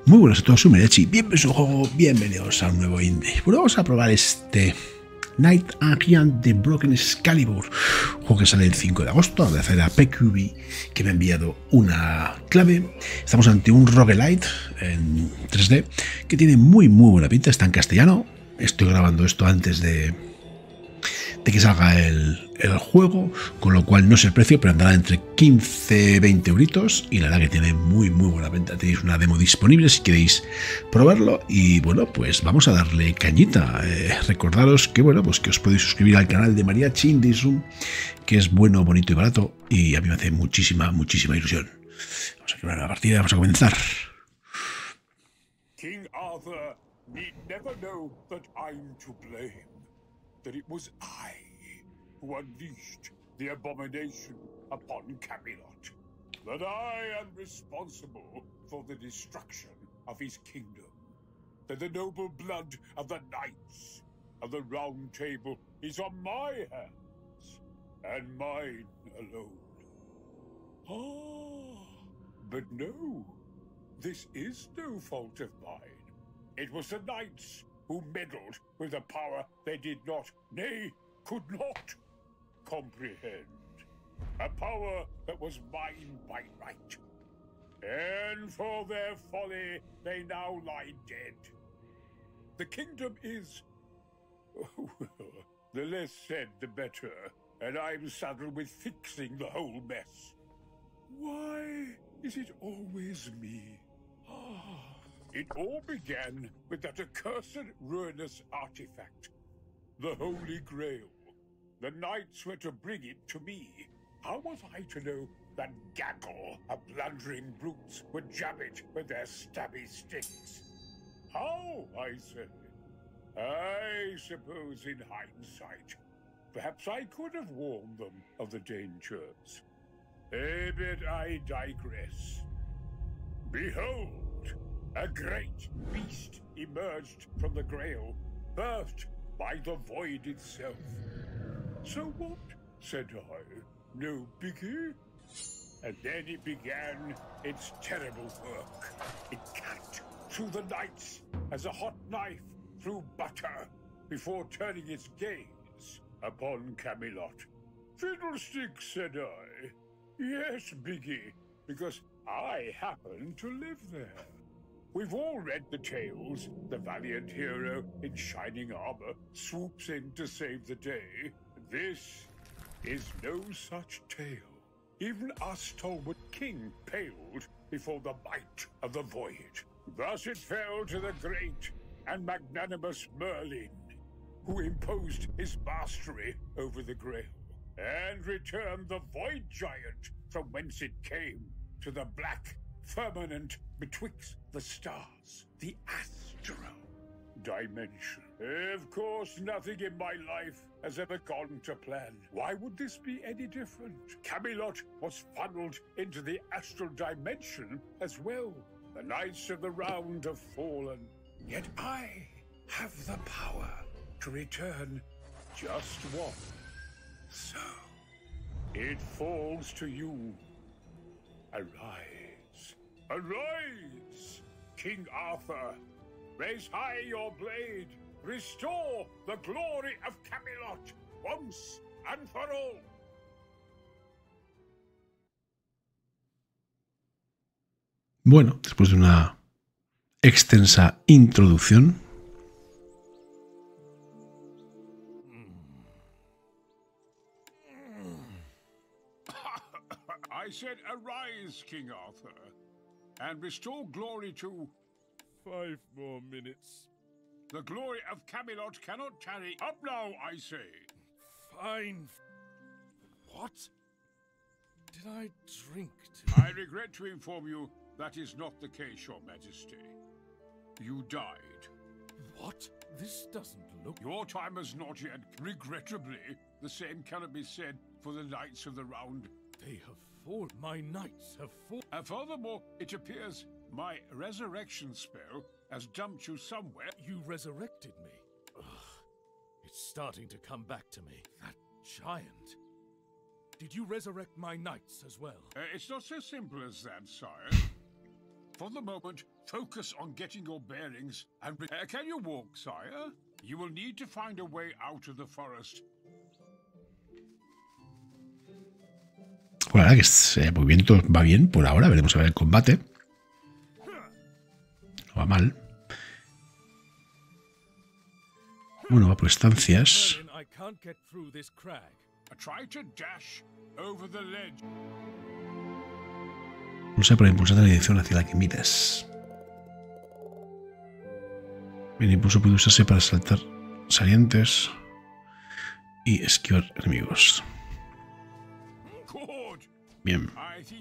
Muy buenas a todos, soy Merechi, bienvenidos a un juego, bienvenidos a un nuevo indie. Bueno, vamos a probar este Knight Agent de Broken Excalibur, juego que sale el 5 de agosto, agradecer a PQB que me ha enviado una clave. Estamos ante un roguelite en 3D que tiene muy buena pinta, está en castellano. Estoy grabando esto antes de que salga el juego, con lo cual no sé el precio, pero andará entre 15 y 20 euritos, y la verdad que tiene muy buena venta. Tenéis una demo disponible si queréis probarlo, y bueno, pues vamos a darle cañita. Recordaros que bueno, pues que os podéis suscribir al canal de Mariachi Indies Room, que es bueno, bonito y barato, y a mí me hace muchísima ilusión. Vamos a crear la partida, vamos a comenzar. King Arthur need never know that I'm to blame. That it was I who unleashed the abomination upon Camelot. That I am responsible for the destruction of his kingdom. That the noble blood of the knights of the Round Table is on my hands, and mine alone. Ah, but no, this is no fault of mine. It was the knights who meddled with a power they did not, nay, could not, comprehend. A power that was mine by right. And for their folly, they now lie dead. The kingdom is... the less said, the better, and I'm saddled with fixing the whole mess. Why is it always me? It all began with that accursed ruinous artifact, the Holy Grail. The knights were to bring it to me. How was I to know that gaggle of blundering brutes would jab it with their stabby sticks? How, I say? I suppose in hindsight, perhaps I could have warned them of the dangers. But I digress. Behold! A great beast emerged from the Grail, birthed by the void itself. So what? Said I. No biggie? And then it began its terrible work. It cut through the knights as a hot knife through butter before turning its gaze upon Camelot. Fiddlesticks, said I. Yes, biggie, because I happen to live there. We've all read the tales. The valiant hero in shining armor swoops in to save the day. This is no such tale. Even our stalwart king paled before the might of the void. Thus it fell to the great and magnanimous Merlin, who imposed his mastery over the Grail, and returned the void giant from whence it came to the black firmament betwixt the stars, the astral dimension. Of course, nothing in my life has ever gone to plan. Why would this be any different? Camelot was funneled into the astral dimension as well. The Knights of the Round have fallen. Yet I have the power to return just one. So, it falls to you. Arise. Arise, King Arthur. Raise high your blade. Restore the glory of Camelot once and for all. Bueno, después de una extensa introducción, I said, arise, King Arthur, and restore glory to 5 more minutes. the glory of Camelot cannot tarry. Up now, I say. Fine. What? Did I drink I regret to inform you that is not the case, Your Majesty. You died. What? This doesn't look... Your time has not yet. Regrettably, the same cannot be said for the Knights of the Round. They have fallen. My knights have fallen. And furthermore, it appears my resurrection spell has dumped you somewhere. You resurrected me. Ugh. It's starting to come back to me. That giant. Did you resurrect my knights as well? It's not so simple as that, sire. For the moment, focus on getting your bearings and... Can you walk, sire? You will need to find a way out of the forest. Bueno, la verdad que el movimiento va bien por ahora. Veremos a ver el combate. No va mal. Bueno, va por estancias. Pulsa para impulsar la dirección hacia la que miras. El impulso puede usarse para saltar salientes y esquivar enemigos. Bien.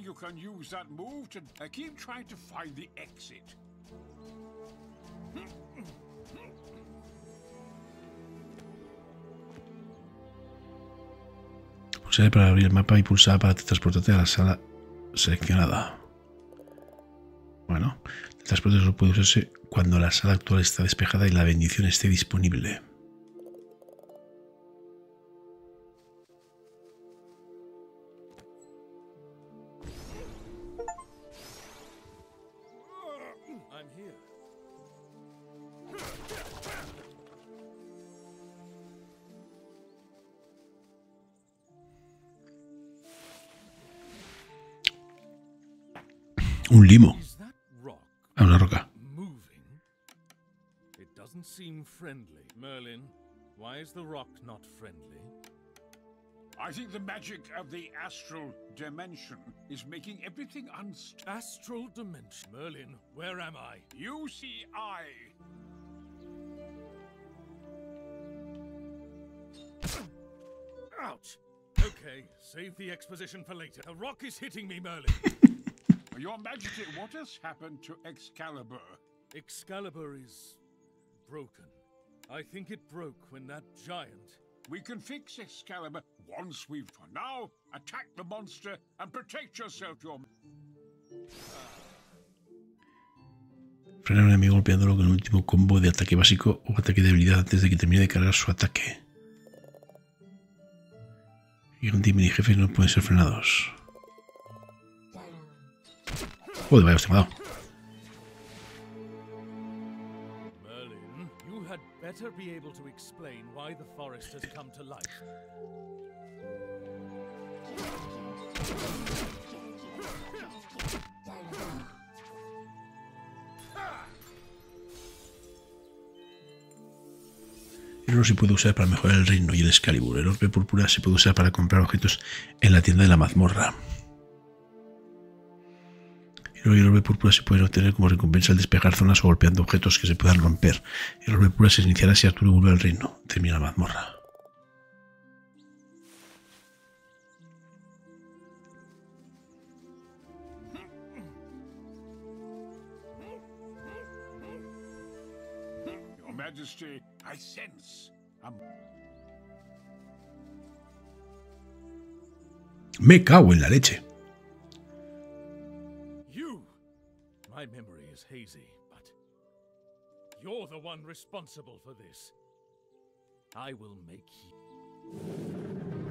Pulsar para abrir el mapa y pulsar para transportarte a la sala seleccionada. Bueno, el transporte solo puede usarse cuando la sala actual está despejada y la bendición esté disponible. Un limo. A una roca. It doesn't seem friendly. Merlin, why is the rock not friendly? I think the magic of the astral dimension is making everything unstable. Astral dimension. Merlin, where am I? You see, Ouch! Okay, save the exposition for later. The rock is hitting me, Merlin. Your Majesty, what has happened to Excalibur? Excalibur is broken. I think it broke when that giant... We can fix Excalibur once we've... For now, attack the monster and protect yourself, your... Frenar a un enemigo golpeándolo con el último combo de ataque básico o ataque de habilidad antes de que termine de cargar su ataque. Gigante y mini jefes no pueden ser frenados. Joder, vaya, hostia, me ha dado. Merlin, you had better be able to explain why the forest has come to life. El oro se puede usar para mejorar el reino y el Excalibur. El orbe púrpura se puede usar para comprar objetos en la tienda de la mazmorra. El oro y el orbe púrpura se pueden obtener como recompensa al despejar zonas o golpeando objetos que se puedan romper. El orbe púrpura se iniciará si Arturo vuelve al reino. Termina la mazmorra. Your Majesty, I sense Me cago en la leche. My memory is hazy, but you're the one responsible for this. I will make you...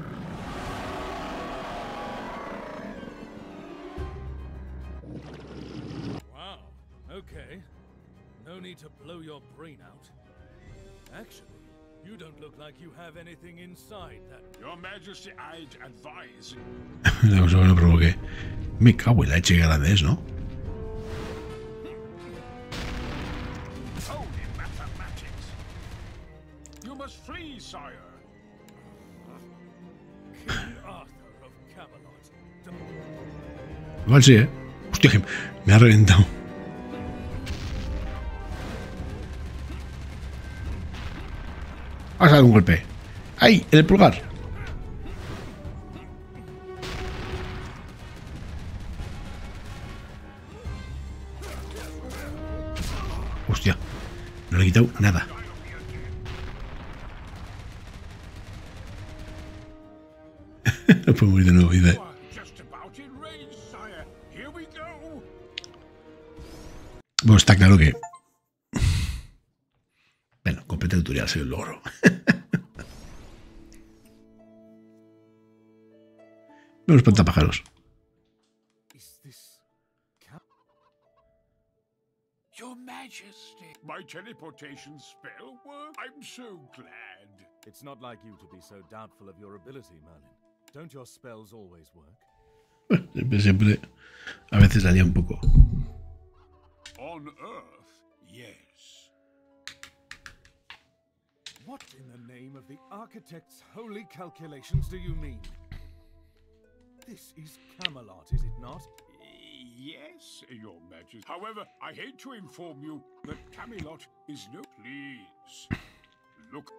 Wow, okay. No need to blow your brain out. Actually, you don't look like you have anything inside that... Your Majesty, I'd advise... La cosa que no provoqué. Me cago en la leche grande es, ¿no? Flee, sire. King Arthur of Camelot. Igual sí, ¿eh? Hostia, que me ha reventado. Vamos a dar un golpe. ¡Ahí! En el pulgar. Hostia. No le he quitado nada. No puedo morir de nuevo, dice. Bueno, está claro que... Bueno, completé el tutorial, soy un logro. Los espantapájaros. Your Majesty. My teleportation spell worked? I'm so glad. It's not like you to be so doubtful of your ability, Merlin. Don't your spells always work? Siempre, a veces salía un poco. On Earth, yes. What in the name of the architect's holy calculations do you mean? This is Camelot, is it not? Yes, Your Majesty. However, I hate to inform you that Camelot is no... Please, look.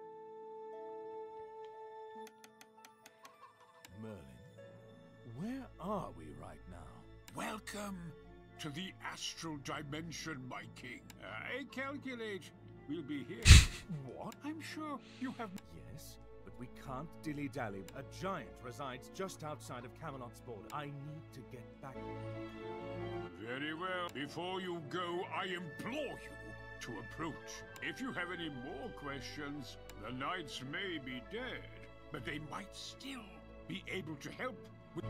Merlin, where are we right now? Welcome to the astral dimension, my king. I calculate we'll be here. What? I'm sure you have... Yes, but we can't dilly-dally. A giant resides just outside of Camelot's border. I need to get back. Very well. Before you go, I implore you to approach. If you have any more questions, the knights may be dead, but they might still be able to help with...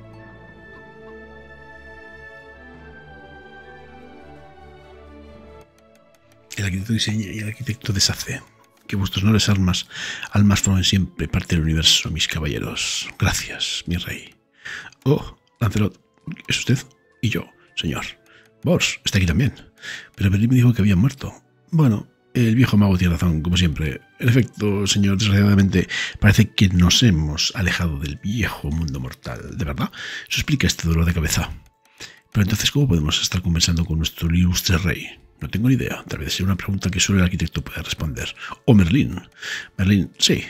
El arquitecto diseña y el arquitecto deshace. Que vuestros nobles almas formen siempre parte del universo, mis caballeros. Gracias, mi rey. Oh, Lancelot, ¿es usted? Y yo, señor. Bors está aquí también. Pero Merlin me dijo que había muerto. Bueno, el viejo mago tiene razón, como siempre. En efecto, señor, desgraciadamente parece que nos hemos alejado del viejo mundo mortal. ¿De verdad? Eso explica este dolor de cabeza. Pero entonces, ¿cómo podemos estar conversando con nuestro ilustre rey? No tengo ni idea. Tal vez sea una pregunta que solo el arquitecto pueda responder. O Merlin. Merlin, sí.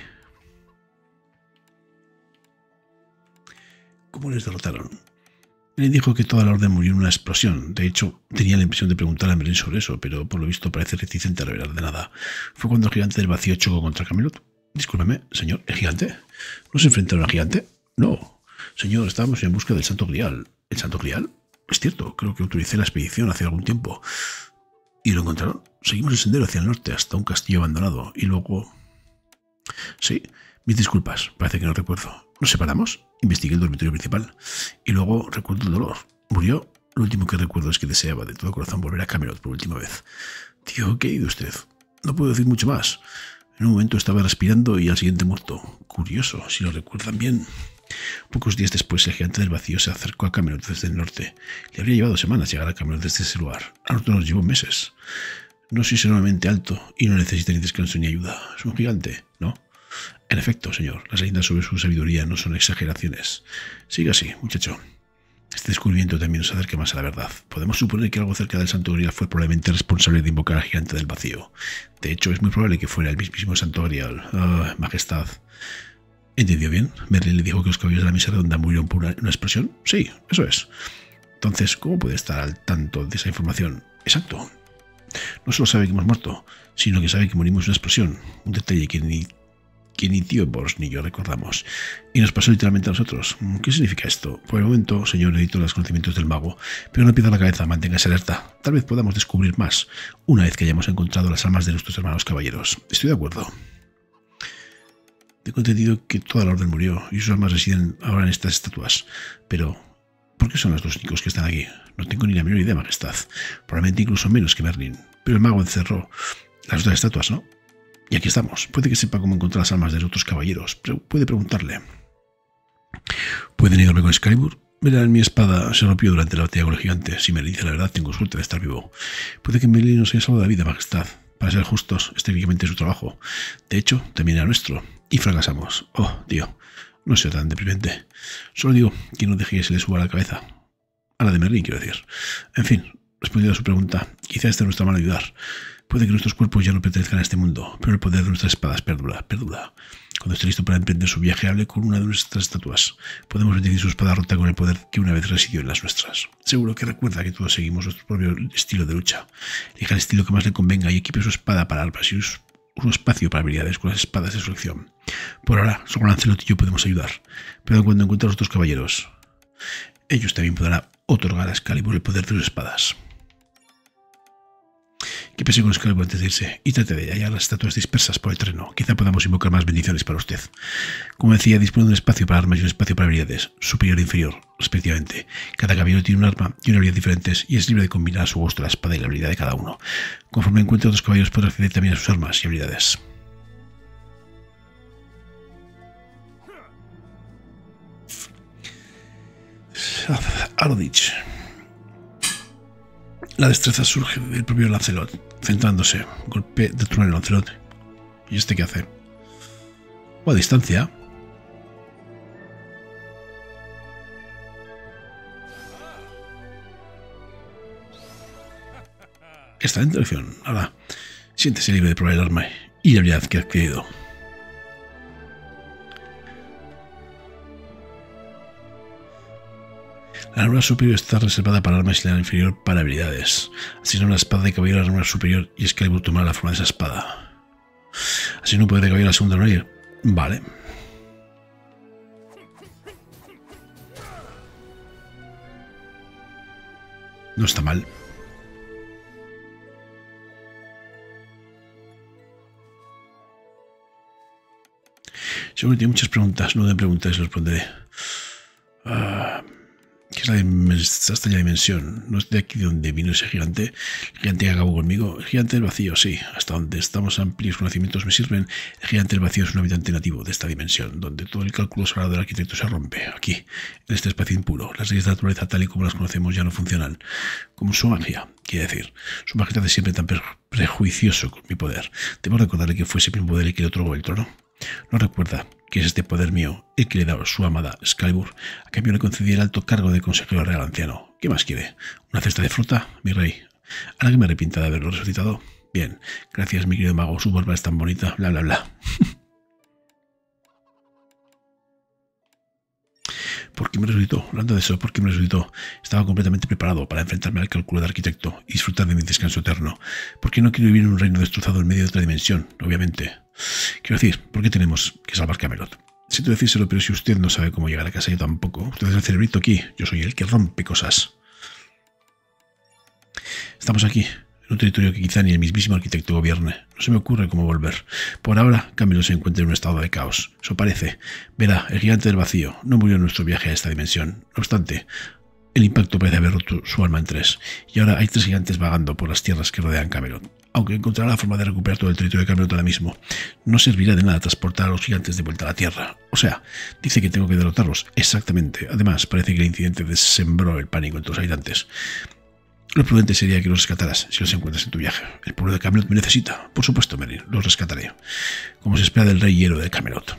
¿Cómo les derrotaron? Merlin dijo que toda la orden murió en una explosión. De hecho, tenía la impresión de preguntarle a Merlin sobre eso, pero por lo visto parece reticente a revelar de nada. Fue cuando el gigante del vacío chocó contra Camelot. Discúlpeme, señor, ¿el gigante? ¿No se enfrentaron al gigante? No. Señor, estábamos en busca del Santo Grial. ¿El Santo Grial? Es cierto, creo que autoricé la expedición hace algún tiempo. ¿Y lo encontraron? Seguimos el sendero hacia el norte hasta un castillo abandonado y luego... Sí, mis disculpas, parece que no recuerdo. ¿Nos separamos? Investigué el dormitorio principal y luego recuerdo el dolor. ¿Murió? Lo último que recuerdo es que deseaba de todo corazón volver a Camelot por última vez. Tío, ¿qué ha ido usted? No puedo decir mucho más. En un momento estaba respirando y al siguiente muerto. Curioso, si lo recuerdan bien. Pocos días después, el gigante del vacío se acercó a Camelot desde el norte. Le habría llevado semanas llegar a Camelot desde ese lugar. A nosotros nos llevó meses. No soy enormemente alto y no necesita ni descanso ni ayuda. Es un gigante, ¿no? En efecto, señor, las leyendas sobre su sabiduría no son exageraciones. Siga así, muchacho. Este descubrimiento también nos acerca más a la verdad. Podemos suponer que algo cerca del Santo Grial fue probablemente responsable de invocar al gigante del vacío. De hecho, es muy probable que fuera el mismísimo Santo Grial. Ah, majestad. ¿Entendió bien? ¿Merlin le dijo que los caballeros de la mesa redonda murieron por una explosión? Sí, eso es. Entonces, ¿cómo puede estar al tanto de esa información? Exacto. No solo sabe que hemos muerto, sino que sabe que morimos en una explosión. Un detalle que ni tío Bors ni yo recordamos. Y nos pasó literalmente a nosotros. ¿Qué significa esto? Por el momento, señor, edito los conocimientos del mago, pero no pierda la cabeza, manténgase alerta. Tal vez podamos descubrir más una vez que hayamos encontrado las almas de nuestros hermanos caballeros. Estoy de acuerdo. Tengo entendido que toda la orden murió y sus almas residen ahora en estas estatuas. Pero, ¿por qué son los dos únicos que están aquí? No tengo ni la menor idea, majestad. Probablemente incluso menos que Merlin. Pero el mago encerró las otras estatuas, ¿no? Y aquí estamos. Puede que sepa cómo encontrar las almas de los otros caballeros, pero puede preguntarle. ¿Pueden ayudarme con Excalibur? Verán, mi espada se rompió durante la batalla con el gigante. Si me dice la verdad, tengo suerte de estar vivo. Puede que Merlin nos haya salvado la vida, majestad. Para ser justos, es técnicamente su trabajo. De hecho, también era nuestro. Y fracasamos. Oh, tío, no sea tan deprimente. Solo digo que no deje que se le suba a la cabeza. A la de Merlin, quiero decir. En fin, respondiendo a su pregunta, quizá esté en nuestra mano ayudar. Puede que nuestros cuerpos ya no pertenezcan a este mundo, pero el poder de nuestras espadas perdura. Cuando esté listo para emprender su viaje, hable con una de nuestras estatuas. Podemos bendecir su espada rota con el poder que una vez residió en las nuestras. Seguro que recuerda que todos seguimos nuestro propio estilo de lucha. Elija el estilo que más le convenga y equipe su espada para armas y un espacio para habilidades con las espadas de su elección. Por ahora, solo Lancelot y yo podemos ayudar, pero cuando encuentre a los otros caballeros, ellos también podrán otorgar a Excalibur el poder de sus espadas. Que pese con Excalibur antes de irse y trate de hallar las estatuas dispersas por el terreno. Quizá podamos invocar más bendiciones para usted. Como decía, dispone de un espacio para armas y un espacio para habilidades, superior e inferior, respectivamente. Cada caballero tiene un arma y una habilidad diferentes y es libre de combinar a su gusto la espada y la habilidad de cada uno. Conforme encuentre otros caballeros podrá acceder también a sus armas y habilidades. Ardich. La destreza surge del propio Lancelot, centrándose. Golpe de trueno en Lancelot. ¿Y este qué hace? O a distancia. Excelente elección. Ahora, siéntese libre de probar el arma y la habilidad que ha adquirido. La armadura superior está reservada para armas y la inferior para habilidades. Asigna una espada de caballero a la armadura superior y Excalibur tomará la forma de esa espada. Asigna un poder de caballero a la segunda armadura. Vale. No está mal. Seguro que tiene muchas preguntas. No de preguntas, les responderé. ¿Qué es la extraña dimensión? ¿No es de aquí de donde vino ese gigante? ¿El gigante que acabó conmigo? El gigante del vacío, sí. Hasta donde estamos amplios conocimientos me sirven. El gigante del vacío es un habitante nativo de esta dimensión, donde todo el cálculo sagrado del arquitecto se rompe. Aquí, en este espacio impuro, las leyes de la naturaleza tal y como las conocemos ya no funcionan. Como su magia, quiere decir. Su majestad es siempre tan prejuicioso con mi poder. Debo recordarle que fue ese mismo poder el que le otorgó el trono. No recuerda que es este poder mío el que le da a su amada Excalibur. A cambio le concedí el alto cargo de consejero real anciano. ¿Qué más quiere? ¿Una cesta de fruta, mi rey? ¿Ahora que me arrepienta de haberlo resucitado? Bien, gracias mi querido mago, su barba es tan bonita, bla bla bla. ¿Por qué me resucitó? Hablando de eso, ¿por qué me resucitó? Estaba completamente preparado para enfrentarme al cálculo de arquitecto y disfrutar de mi descanso eterno. ¿Por qué no quiero vivir en un reino destrozado en medio de otra dimensión? Obviamente. Quiero decir, ¿por qué tenemos que salvar Camelot? Siento decírselo, pero si usted no sabe cómo llegar a casa, yo tampoco. Usted es el cerebrito aquí, yo soy el que rompe cosas. Estamos aquí, en un territorio que quizá ni el mismísimo arquitecto gobierne. No se me ocurre cómo volver. Por ahora, Camelot se encuentra en un estado de caos. Eso parece. Verá, el gigante del vacío no murió en nuestro viaje a esta dimensión. No obstante, el impacto parece haber roto su alma en tres. Y ahora hay tres gigantes vagando por las tierras que rodean Camelot. Aunque encontrará la forma de recuperar todo el territorio de Camelot ahora mismo, no servirá de nada transportar a los gigantes de vuelta a la tierra. O sea, dice que tengo que derrotarlos. Exactamente. Además, parece que el incidente sembró el pánico entre los habitantes. Lo prudente sería que los rescataras si los encuentras en tu viaje. El pueblo de Camelot me necesita. Por supuesto, Merlin, los rescataré. Como se espera del rey y héroe de Camelot.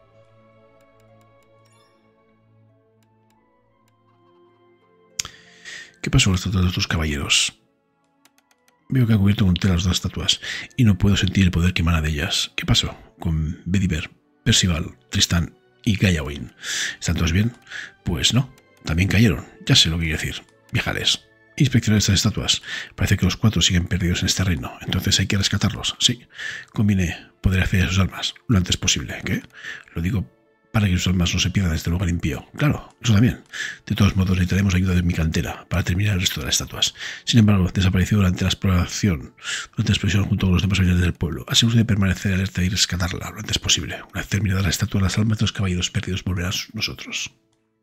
¿Qué pasó con las estatuas de estos caballeros? Veo que han cubierto con tela las dos estatuas y no puedo sentir el poder que emana de ellas. ¿Qué pasó con Bedivere, Percival, Tristán y Gawain? ¿Están todos bien? Pues no, también cayeron. Ya sé lo que quiero decir. Viajales. Inspeccionar estas estatuas. Parece que los cuatro siguen perdidos en este reino. Entonces hay que rescatarlos. Sí. Combine poder acceder a sus armas lo antes posible. ¿Qué? Lo digo para que sus almas no se pierdan en este lugar impío. Claro, eso también. De todos modos, necesitaremos ayuda de mi cantera para terminar el resto de las estatuas. Sin embargo, desapareció durante la exploración, junto con los demás habitantes del pueblo. Asegúrese de permanecer alerta y rescatarla lo antes posible. Una vez terminada la estatua, las almas de los caballeros perdidos volverán a nosotros.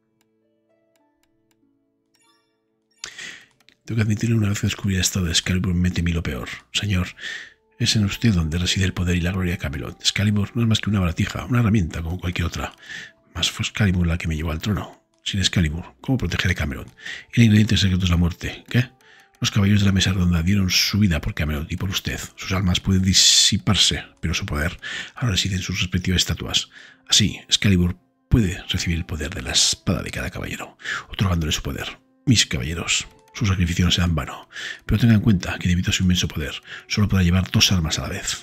Tengo que admitirle, una vez que descubrí el estado de Excalibur, me temí lo peor. Señor, es en usted donde reside el poder y la gloria de Camelot. Excalibur no es más que una baratija, una herramienta como cualquier otra. Mas fue Excalibur la que me llevó al trono. Sin Excalibur, ¿cómo protegeré Camelot? El ingrediente secreto es la muerte. ¿Qué? Los caballeros de la mesa redonda dieron su vida por Camelot y por usted. Sus almas pueden disiparse, pero su poder ahora reside en sus respectivas estatuas. Así, Excalibur puede recibir el poder de la espada de cada caballero, otorgándole su poder. Mis caballeros, su sacrificio no será en vano, pero tengan en cuenta que debido a su inmenso poder, solo podrá llevar dos armas a la vez.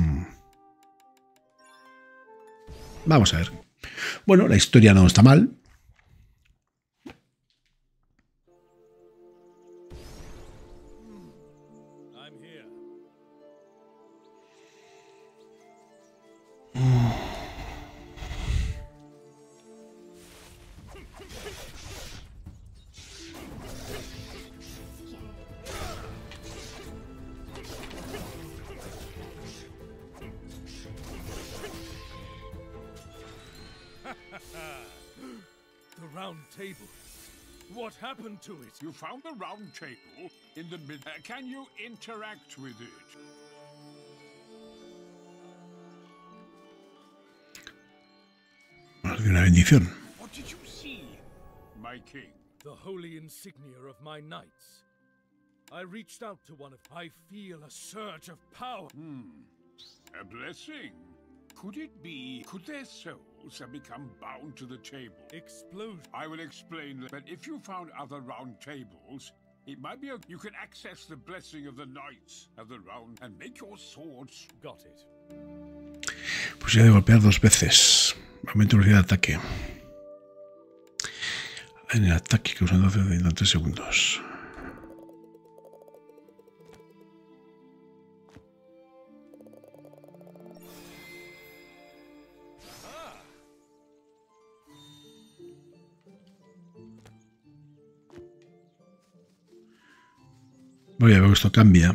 Vamos a ver. Bueno, la historia no está mal. round table. What happened to it? You found the round table in the mid. Can you interact with it? Más de una bendición. What did you see, my king? The holy insignia of my knights. I reached out to one of... I feel a surge of power. A blessing. Could it be? Could their souls have become bound to the table? Explosion. I will explain that if you found other round tables, it might be you can access the blessing of the knights of the round and make your swords. Got it. Posibilidad de golpear 2 veces. Aumento de velocidad de ataque. En el ataque que usan 12 de 3 segundos. Voy a ver que esto cambia.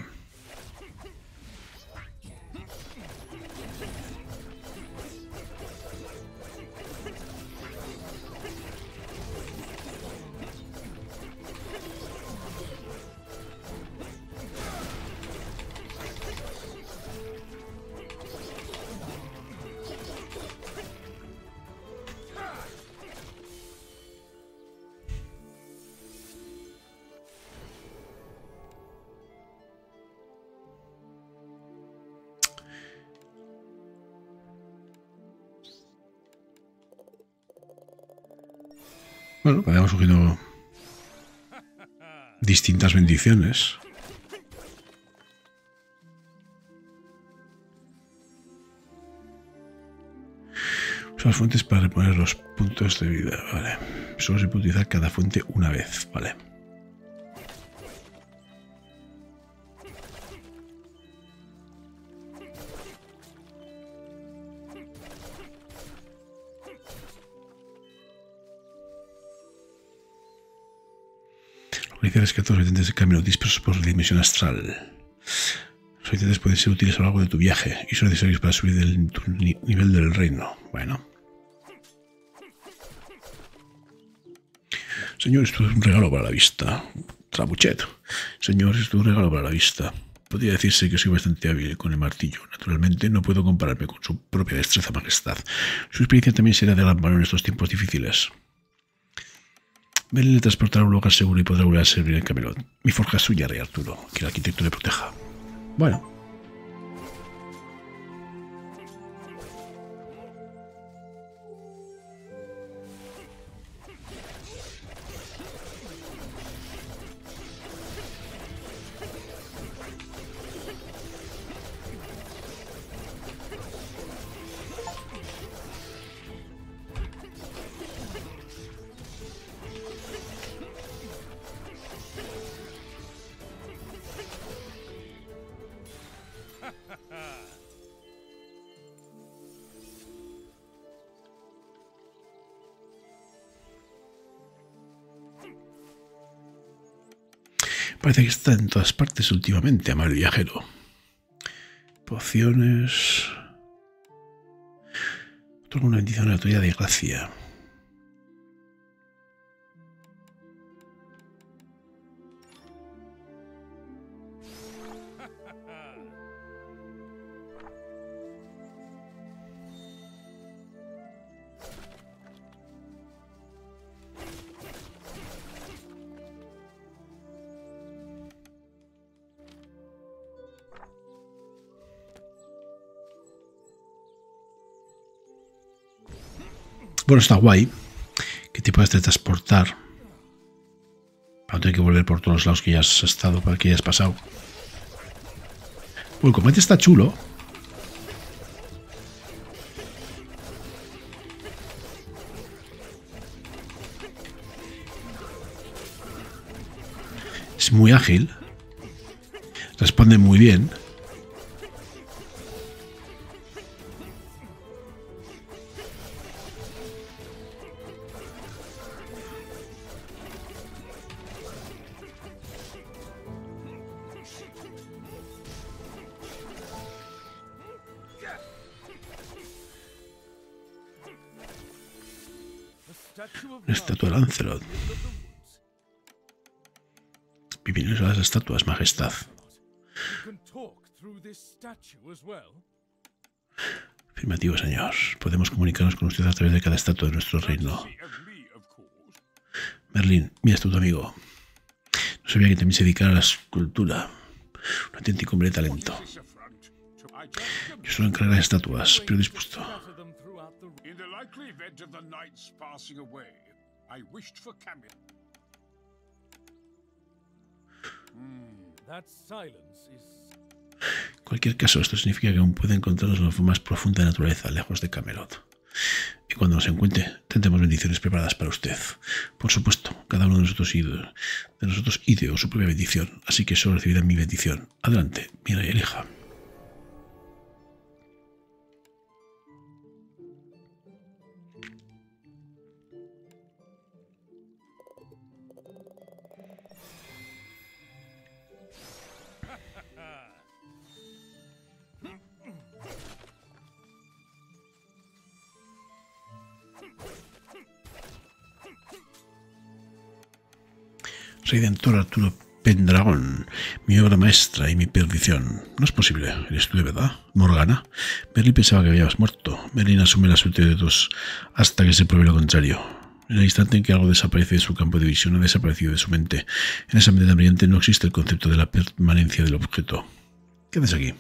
Bueno, habíamos cogido distintas bendiciones. Usa las fuentes para reponer los puntos de vida. Vale. Solo se puede utilizar cada fuente una vez. Vale. Iniciales que todos los habitantes de camino dispersos por la dimensión astral. Los habitantes pueden ser útiles a lo largo de tu viaje y son necesarios para subir tu nivel del reino. Bueno. Señor, esto es un regalo para la vista. Trabuchet. Señor, esto es un regalo para la vista. Podría decirse que soy bastante hábil con el martillo. Naturalmente, no puedo compararme con su propia destreza, majestad. Su experiencia también será de gran valor en estos tiempos difíciles. Merlin le transportará a un lugar seguro y podrá volver a servir en Camelot. Mi forja es suya, Rey Arturo. Que el arquitecto le proteja. Bueno. Parece que está en todas partes últimamente, amable viajero. Pociones. Otorga una bendición aleatoria de gracia. Bueno, está guay que te puedas transportar para no tener que volver por todos los lados que ya has estado, para que ya has pasado. Bueno, el combate está chulo. Es muy ágil. Responde muy bien. Una estatua de Lancelot. Bienvenidos a las estatuas, majestad. Afirmativo, señor. Podemos comunicarnos con usted a través de cada estatua de nuestro reino. Merlín, mi astuto amigo. No sabía que también se dedicara a la escultura. Un auténtico hombre de talento. Yo solo encargo las estatuas, pero dispuesto. En cualquier caso, esto significa que aún puede encontrarnos en la más profunda de naturaleza, lejos de Camelot. Y cuando nos encuentre, tendremos bendiciones preparadas para usted. Por supuesto, cada uno de nosotros ideó su propia bendición, así que solo recibirá mi bendición. Adelante, mira y elija. Redentor Arturo Pendragón, mi obra maestra y mi perdición. No es posible, eres tú de verdad, Morgana. Merlín pensaba que habías muerto. Merlín asume la suerte de todos hasta que se pruebe lo contrario. En el instante en que algo desaparece de su campo de visión, ha desaparecido de su mente. En esa mente tan brillante no existe el concepto de la permanencia del objeto. ¿Qué haces aquí?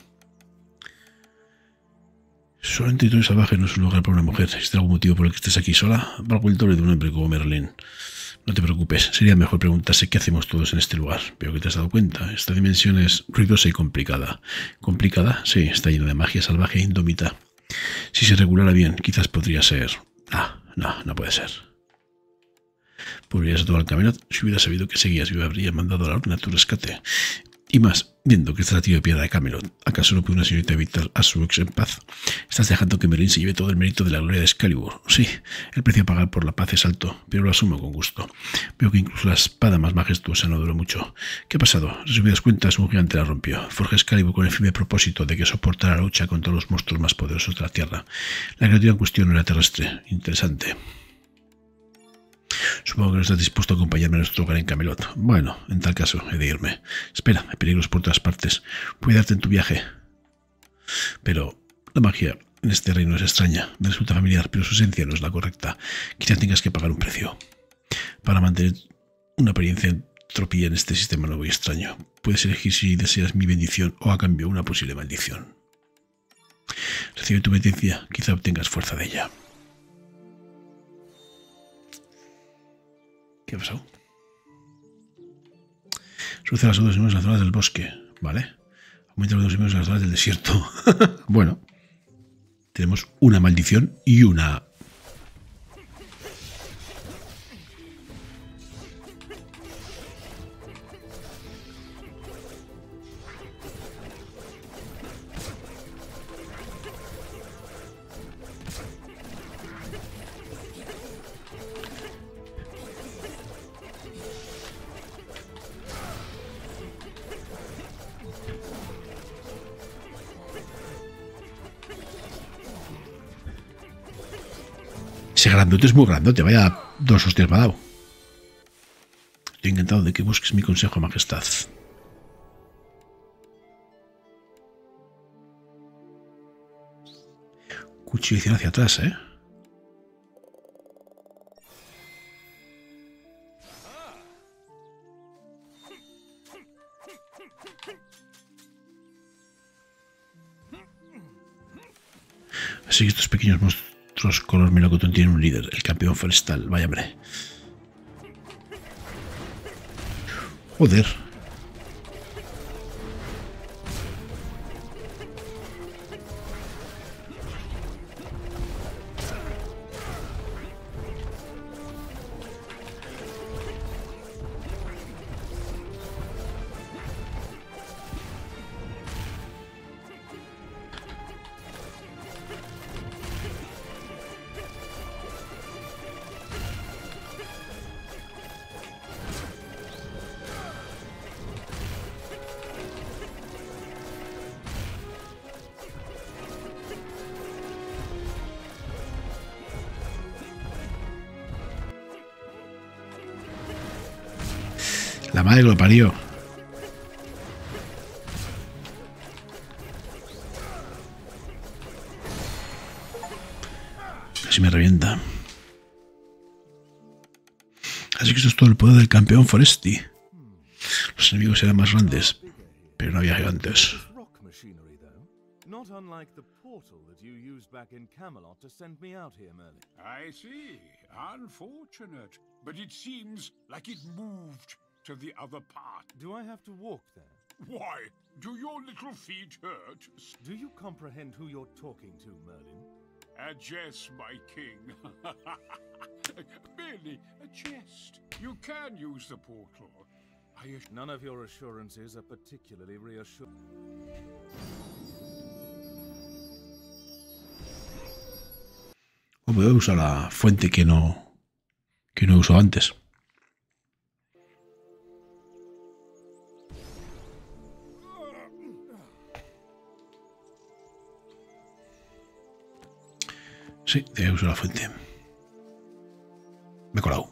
Solo en territorio salvaje no es un lugar para una mujer. ¿Existe algún motivo por el que estés aquí sola? Valgo el doble de un hombre como Merlín. No te preocupes, sería mejor preguntarse qué hacemos todos en este lugar. Veo que te has dado cuenta. Esta dimensión es ruidosa y complicada. ¿Complicada? Sí, está llena de magia salvaje e indómita. Si se regulara bien, quizás podría ser... No puede ser. Volverías a todo el camino. Si hubiera sabido que seguías vivo, habría mandado a la orden a tu rescate. Y más, viendo que estás tío de piedra de Camelot, ¿acaso no puede una señorita evitar a su ex en paz? Estás dejando que Merlín se lleve todo el mérito de la gloria de Excalibur. Sí, el precio a pagar por la paz es alto, pero lo asumo con gusto. Veo que incluso la espada más majestuosa no duró mucho. ¿Qué ha pasado? Resumidas cuentas, un gigante la rompió. Forjé Excalibur con el firme propósito de que soportara la lucha contra los monstruos más poderosos de la Tierra. La criatura en cuestión no era terrestre. Interesante. Supongo que no estás dispuesto a acompañarme a nuestro hogar en Camelot. Bueno, en tal caso, he de irme. Espera, hay peligros por todas partes. Puedo darte en tu viaje. Pero la magia en este reino es extraña. Me resulta familiar, pero su esencia no es la correcta. Quizá tengas que pagar un precio para mantener una apariencia entropía en este sistema nuevo y extraño. Puedes elegir si deseas mi bendición o a cambio una posible maldición. Recibe tu bendición, quizá obtengas fuerza de ella. ¿Qué ha pasado? Reduce las dos en las zonas del bosque. Vale. Aumenta los 2 en las zonas del desierto. Bueno. Tenemos una maldición y una... Ese grandote es muy grandote, vaya 2 hostias me ha dado. Estoy encantado de que busques mi consejo, majestad. Cuchillo hacia atrás, ¿eh? Así que estos pequeños monstruos color melocotón tienen un líder, el campeón forestal. Vaya hombre. Joder. La madre que lo parió. Casi me revienta. Así que eso es todo el poder del campeón Foresti. Los enemigos eran más grandes, pero no había gigantes. Rock machinery, though. Not unlike the portal that you used back in Camelot to send me out here, Merlin. I see. Unfortunate. But it seems like it moved to the other part. Do I have to walk there? Why? Do your little feet hurt? Do you comprehend who you're talking to, Merlin? A jest, my king. Merely a jest. You can use the portal. None of your assurances are particularly reassuring. O puedo usar la fuente que no uso antes. Sí, debe usar la fuente. Me he colado.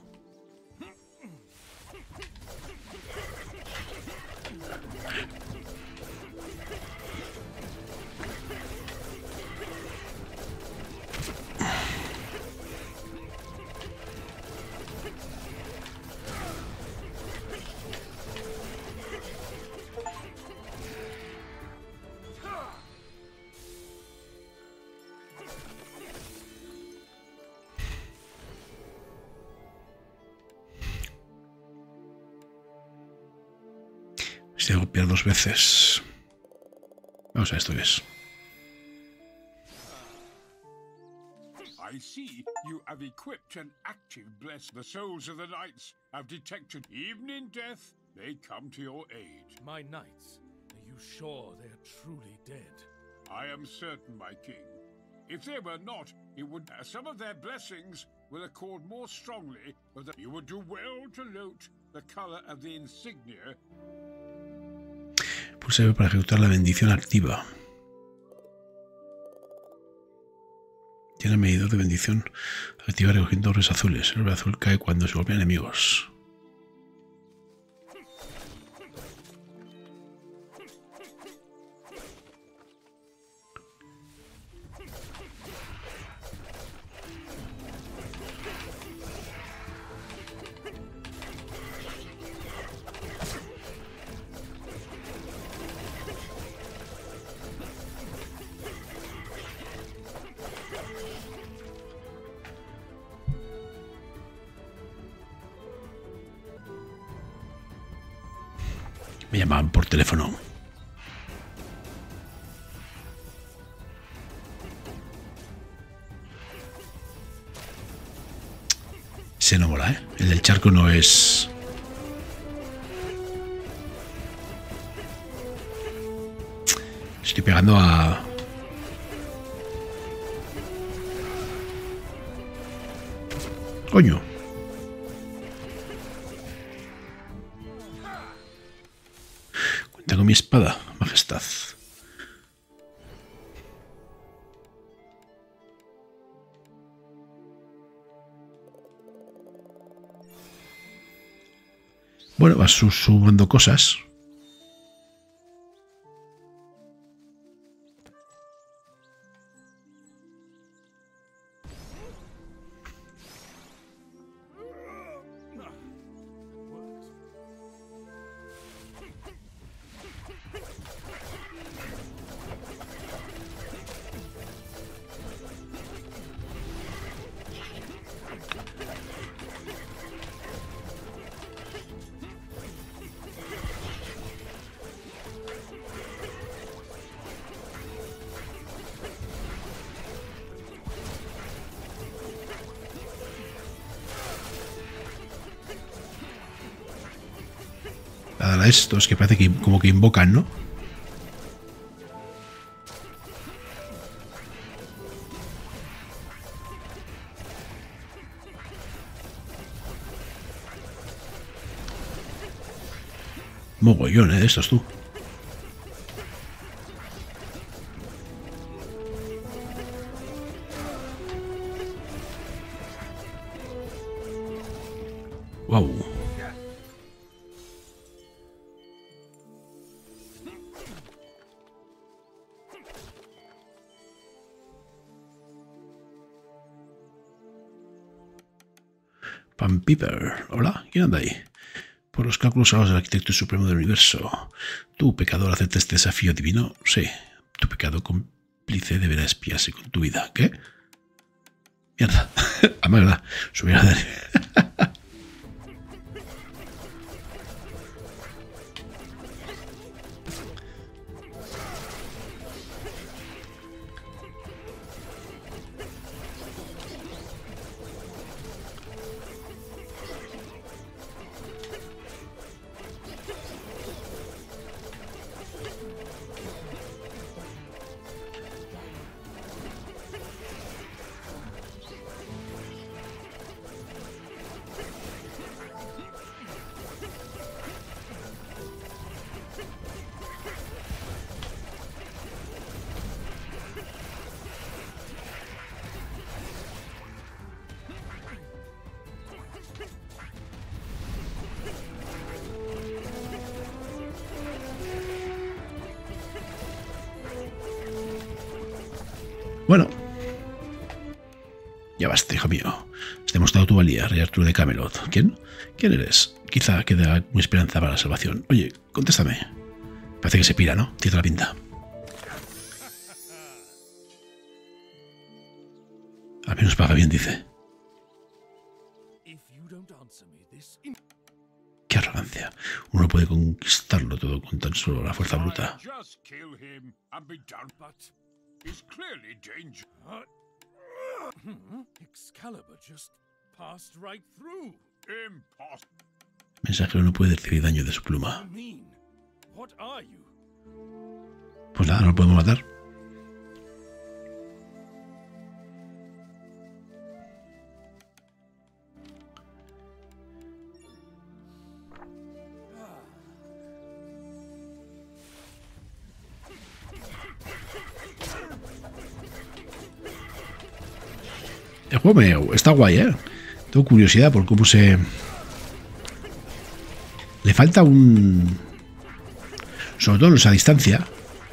Si tengo que golpear 2 veces. Vamos a esto que es. I see you have equipped an active bless. The souls of the knights have detected. Even in death, they come to your aid. My knights, are you sure they're truly dead? I am certain, my king. If they were not, it would. Some of their blessings will accord more strongly with the. You would do well to note the color of the insignia. Pulse para ejecutar la bendición activa. Tiene medidor de bendición. Activa recogiendo orbes azules. El orbe azul cae cuando se golpean enemigos. Me llamaban por teléfono. Se no mola, ¿eh? El del charco no es... Estoy pegando a... Coño. Cuenta con mi espada, majestad. Bueno, vas sumando cosas. A estos que parece que como que invocan, ¿no? Mogollón, de estos tú. Wow. Van Piper. Hola, ¿quién anda ahí? Por los cálculos sagrados del arquitecto supremo del universo. ¿Tú, pecador, aceptas este desafío divino? Sí. Tu pecado cómplice deberá espiarse con tu vida. ¿Qué? Mierda. A mierda. Subir a dar. Bueno, ya basta, hijo mío. Has demostrado tu valía, rey Arturo de Camelot. ¿Quién? ¿Quién eres? Quizá quede alguna esperanza para la salvación. Oye, contéstame. Parece que se pira, ¿no? Tiene la pinta. Al menos paga bien, dice. Qué arrogancia. Uno puede conquistarlo todo con tan solo la fuerza bruta. Is clearly danger. Excalibur just passed right through. Impossible. El mensajero no puede recibir daño de su pluma. What are you? Pues nada, no lo podemos matar. El juego está guay, ¿eh? Tengo curiosidad por cómo se... Le falta un... Sobre todo en esa distancia.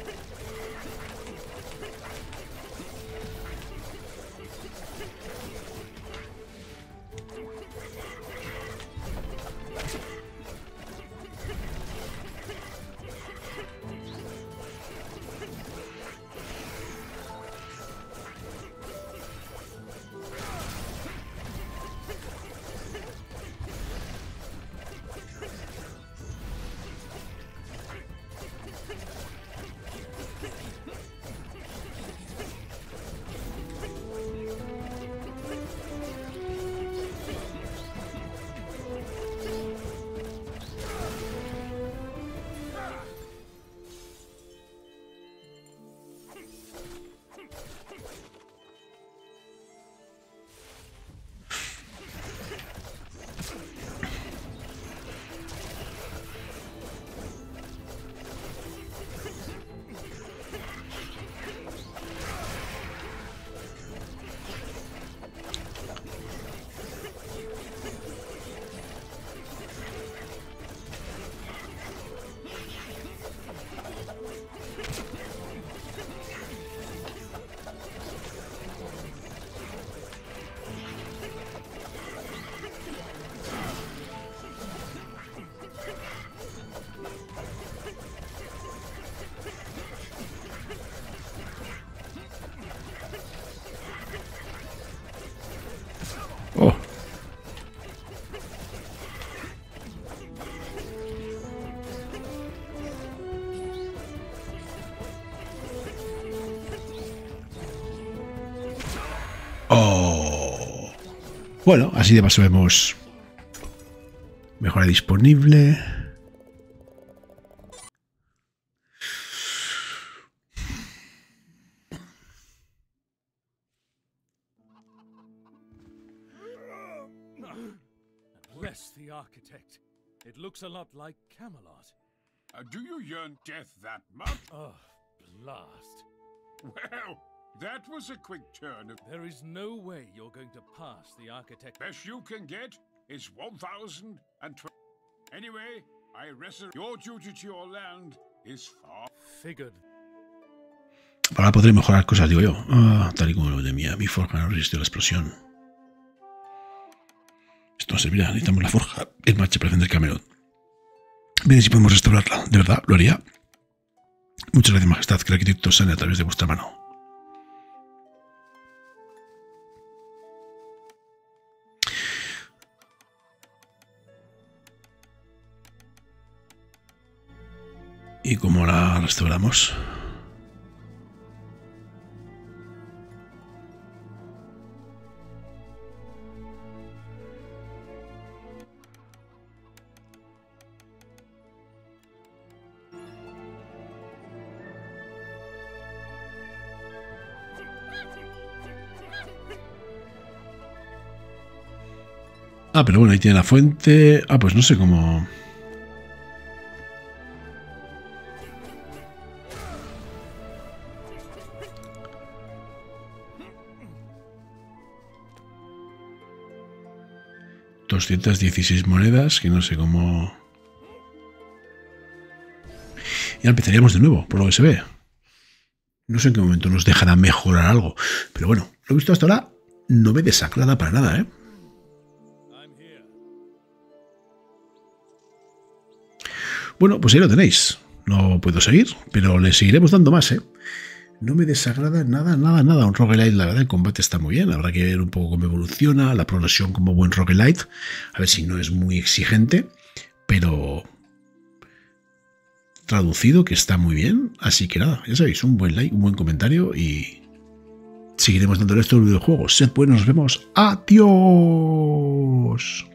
Oh. Oh. Bueno, así de paso vemos mejora disponible. Bless the architect. It looks a lot like Camelot. Do you yearn death that much? Oh, blast. Well, that was a quick turn. There is no way you're going to pass the architect. Best you can get is 1,020. Anyway, I reserve your duty to your land is far. Figured. Ahora podré mejorar cosas, digo yo. Tal y como lo temía. Mi forja no resistió la explosión. Entonces, mira, necesitamos la forja, el match presión del Cameron. Miren si podemos restaurarla, de verdad, lo haría. Muchas gracias, majestad, que el arquitecto sane a través de vuestra mano. ¿Y cómo la restauramos? Ah, pero bueno, ahí tiene la fuente. Ah, pues no sé cómo... $216 monedas, que no sé cómo... Ya empezaríamos de nuevo, por lo que se ve. No sé en qué momento nos dejará mejorar algo. Pero bueno, lo he visto hasta ahora, no me desagrada para nada, ¿eh? Bueno, pues ahí lo tenéis. No puedo seguir, pero le seguiremos dando más, ¿eh? No me desagrada nada, nada, nada. Un roguelite, la verdad, el combate está muy bien. Habrá que ver un poco cómo evoluciona, la progresión como buen roguelite. A ver si no es muy exigente, pero traducido que está muy bien. Así que nada, ya sabéis, un buen like, un buen comentario y seguiremos dándole estos videojuegos. Sed buenos, nos vemos. ¡Adiós!